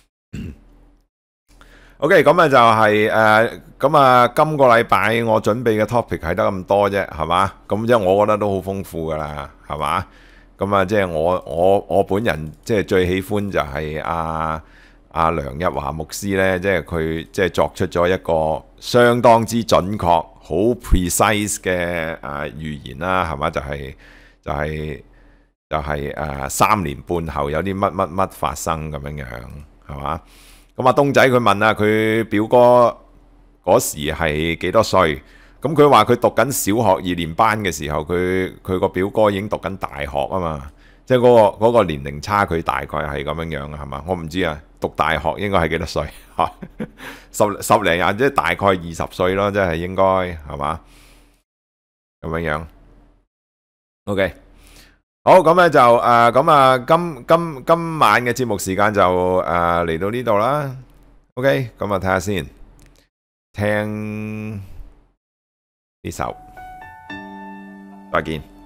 ？OK， 咁啊就係誒咁啊，今個禮拜我準備嘅 topic 係得咁多啫，係嘛？咁即係我覺得都好豐富噶啦，係嘛？咁啊，即係我我我本人即係最喜歡就係阿阿梁日華牧師咧，即係佢即係作出咗一個相當之準確、好 precise 嘅誒預言啦，係嘛？就係就係就係誒三年半後有啲乜乜乜發生咁樣樣，係嘛？咁阿東仔佢問啊，佢表哥嗰時係幾多歲？咁佢話佢讀緊小學二年班嘅時候，佢佢個表哥已經讀緊大學啊嘛，即係嗰個嗰個年齡差距大概係咁樣樣啊，係嘛？我唔知啊，讀大學應該係幾多歲？十十零廿，即係大概二十歲咯，即係應該係嘛？咁樣樣。OK。好，咁咧就誒咁啊，今今今晚嘅節目時間就誒嚟到呢度啦。OK，咁啊睇下先，聽呢首，再見。